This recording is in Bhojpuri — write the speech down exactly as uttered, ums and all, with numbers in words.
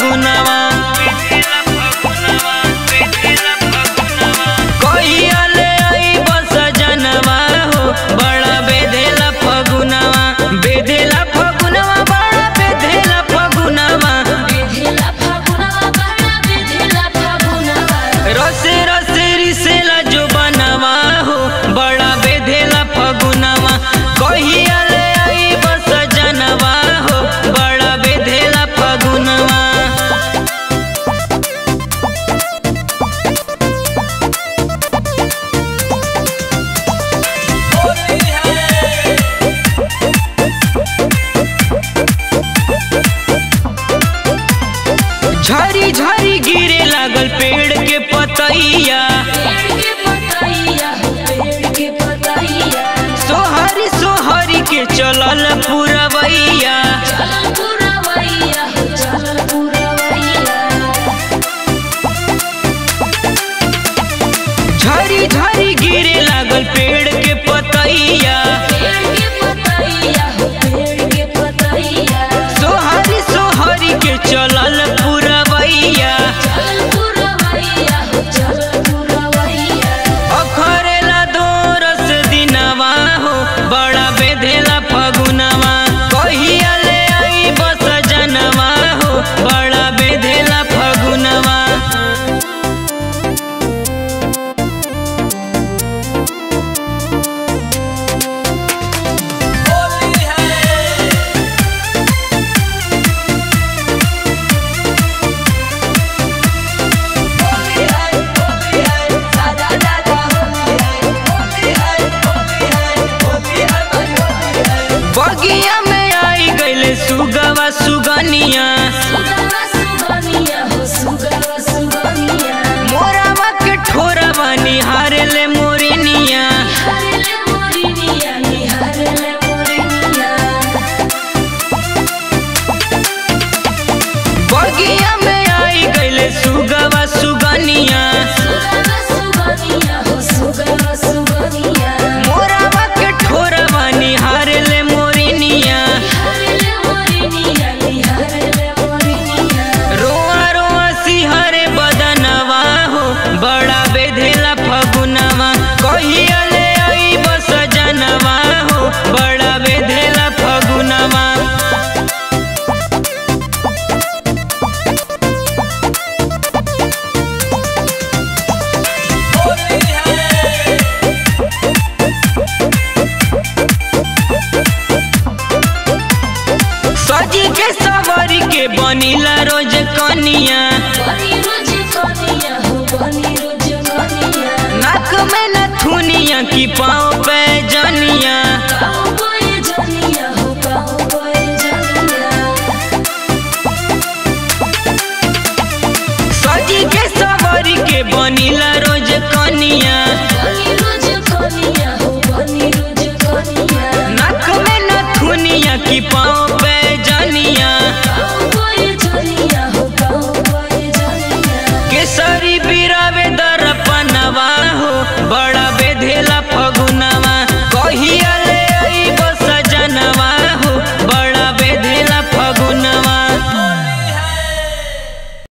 फगुनवा कहिया ले आई बस जनवा हो बड़ा बेधेला फगुनवा बेधेला फगुनवा बड़ा बेधेला फगुनवा रसे रसे रिसेला जो बनवा हो बड़ा बेधेला फगुनवा कहिया ले आई बस जनवा हो बड़ा बेधेला फगुनवा। झरी झरी गिरे लागल पेड़ के पतैया सोहरी सोहरी के चलल पुरवैया झरी झरी गिरे लागल पेड़ के पतैया सोहरी सोहरी के चलल पुरवैया अखरेला दोरस दिनवा हो बड़ा बेधेला फगुनवा कहिया ले आई बस जनवा हो बड़ा बेधेला फगुनवा। बगिया में आई गईले सुगवा सुगनिया मोरावा के ठोरवा निहारे ले मोरिनिया बगिया में आई गईले सुगवा सुगनिया मोरावा के ठोरवा निहारे ले मोरिनिया रोआ रोआ सिहरे बदनवा हो बड़ा बेधेला फगुनवा कहिया ले आई बस जनवा हो बड़ा बेधेला फगुनवा। सजी के सवारी के बनीला रोज कनिया नाक में नथुनिया की पाँव पे